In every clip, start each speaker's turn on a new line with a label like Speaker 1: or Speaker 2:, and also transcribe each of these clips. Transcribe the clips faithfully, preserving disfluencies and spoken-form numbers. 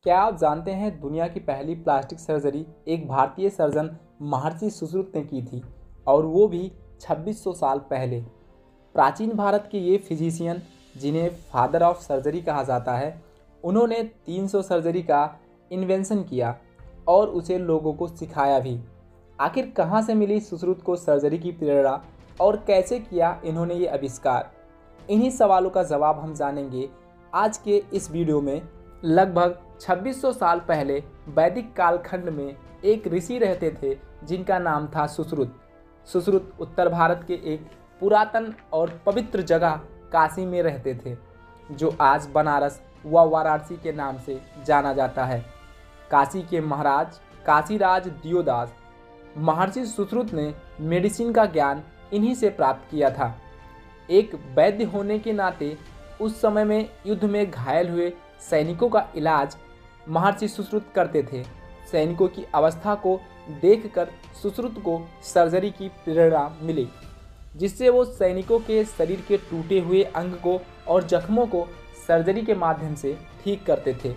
Speaker 1: क्या आप जानते हैं दुनिया की पहली प्लास्टिक सर्जरी एक भारतीय सर्जन महर्षि सुश्रुत ने की थी और वो भी छब्बीस सौ साल पहले। प्राचीन भारत के ये फिजिशियन, जिन्हें फादर ऑफ सर्जरी कहा जाता है, उन्होंने तीन सौ सर्जरी का इन्वेंशन किया और उसे लोगों को सिखाया भी। आखिर कहाँ से मिली सुश्रुत को सर्जरी की प्रेरणा और कैसे किया इन्होंने ये आविष्कार? इन्हीं सवालों का जवाब हम जानेंगे आज के इस वीडियो में। लगभग छब्बीस सौ साल पहले वैदिक कालखंड में एक ऋषि रहते थे जिनका नाम था सुश्रुत। सुश्रुत उत्तर भारत के एक पुरातन और पवित्र जगह काशी में रहते थे, जो आज बनारस व वाराणसी के नाम से जाना जाता है। काशी के महाराज काशीराज दियोदास महर्षि सुश्रुत ने मेडिसिन का ज्ञान इन्हीं से प्राप्त किया था। एक वैद्य होने के नाते उस समय में युद्ध में घायल हुए सैनिकों का इलाज महर्षि सुश्रुत करते थे। सैनिकों की अवस्था को देखकर सुश्रुत को सर्जरी की प्रेरणा मिली, जिससे वो सैनिकों के शरीर के टूटे हुए अंग को और जख्मों को सर्जरी के माध्यम से ठीक करते थे।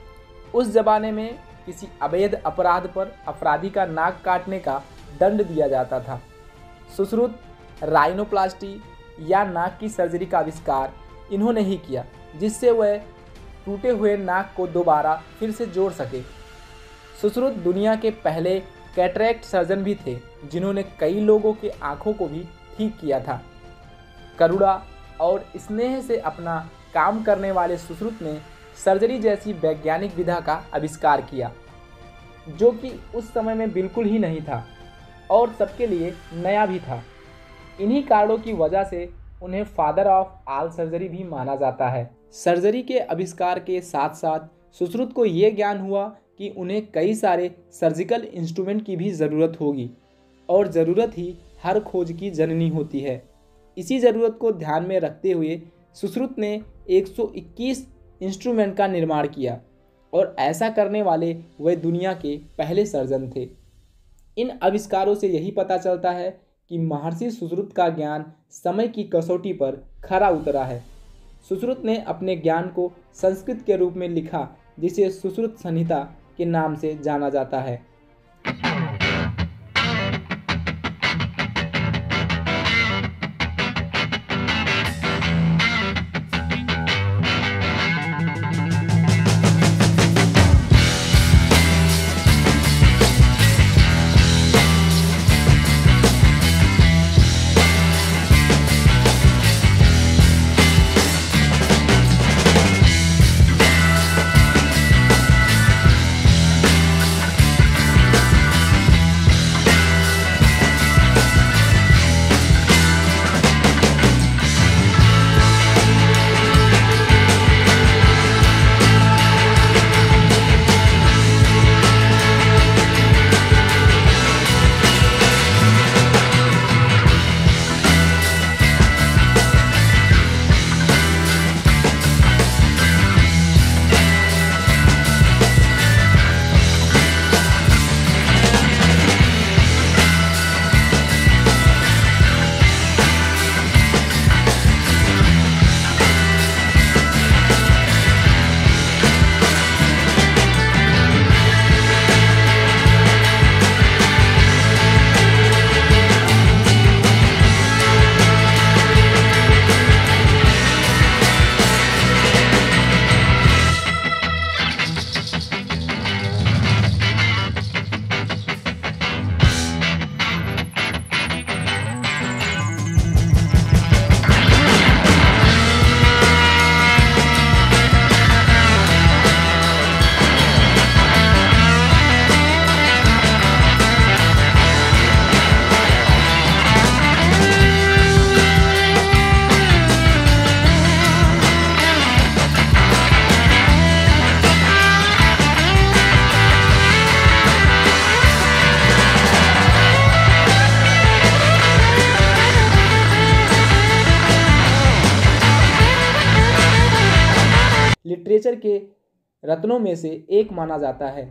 Speaker 1: उस जमाने में किसी अवैध अपराध पर अपराधी का नाक काटने का दंड दिया जाता था। सुश्रुत राइनोप्लास्टी या नाक की सर्जरी का आविष्कार इन्होंने ही किया, जिससे वह टूटे हुए नाक को दोबारा फिर से जोड़ सके। सुश्रुत दुनिया के पहले कैटरेक्ट सर्जन भी थे, जिन्होंने कई लोगों के आंखों को भी ठीक किया था। करुणा और स्नेह से अपना काम करने वाले सुश्रुत ने सर्जरी जैसी वैज्ञानिक विधा का आविष्कार किया, जो कि उस समय में बिल्कुल ही नहीं था और सबके लिए नया भी था। इन्हीं कारणों की वजह से उन्हें फादर ऑफ ऑल सर्जरी भी माना जाता है। सर्जरी के आविष्कार के साथ साथ सुश्रुत को ये ज्ञान हुआ कि उन्हें कई सारे सर्जिकल इंस्ट्रूमेंट की भी ज़रूरत होगी और ज़रूरत ही हर खोज की जननी होती है। इसी ज़रूरत को ध्यान में रखते हुए सुश्रुत ने एक सौ इक्कीस इंस्ट्रूमेंट का निर्माण किया और ऐसा करने वाले वे दुनिया के पहले सर्जन थे। इन आविष्कारों से यही पता चलता है कि महर्षि सुश्रुत का ज्ञान समय की कसौटी पर खरा उतरा है। सुश्रुत ने अपने ज्ञान को संस्कृत के रूप में लिखा, जिसे सुश्रुत संहिता के नाम से जाना जाता है। लिटरेचर के रत्नों में से एक माना जाता है।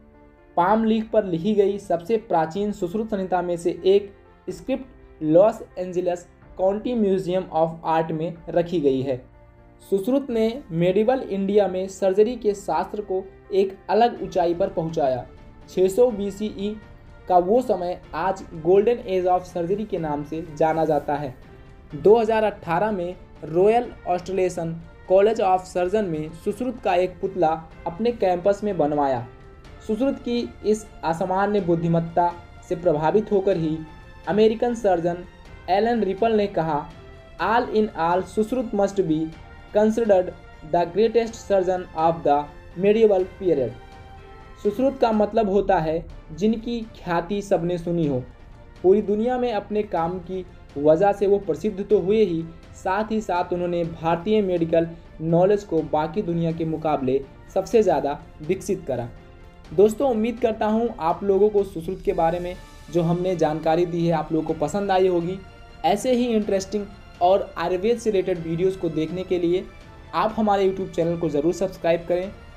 Speaker 1: पाम लीफ पर लिखी गई सबसे प्राचीन सुश्रुत संहिता में से एक script Los Angeles County Museum of Art में रखी गई है। सुश्रुत ने मेडिवल इंडिया में सर्जरी के शास्त्र को एक अलग ऊंचाई पर पहुंचाया। छह सौ बी सी ई का वो समय आज गोल्डन एज ऑफ सर्जरी के नाम से जाना जाता है। दो हज़ार अठारह में Royal Australian College of surgeon में सुश्रुत का एक पुतला अपने कैंपस में बनवाया। सुश्रुत की इस असामान्य बुद्धिमत्ता से प्रभावित होकर ही अमेरिकन सर्जन एलन रिपल ने कहा, all in all Sushruta must be considered the greatest surgeon of the medieval period. Sushruta का मतलब होता है जिनकी ख्याति सबने सुनी हो। पूरी दुनिया में अपने काम की वजह से वो प्रसिद्ध तो हुए ही, साथ ही साथ उन्होंने भारतीय मेडिकल नॉलेज को बाकी दुनिया के मुकाबले सबसे ज़्यादा विकसित करा। दोस्तों, उम्मीद करता हूँ आप लोगों को सुश्रुत के बारे में जो हमने जानकारी दी है आप लोगों को पसंद आई होगी। ऐसे ही इंटरेस्टिंग और आयुर्वेद से रिलेटेड वीडियोज़ को देखने के लिए आप हमारे यूट्यूब चैनल को ज़रूर सब्सक्राइब करें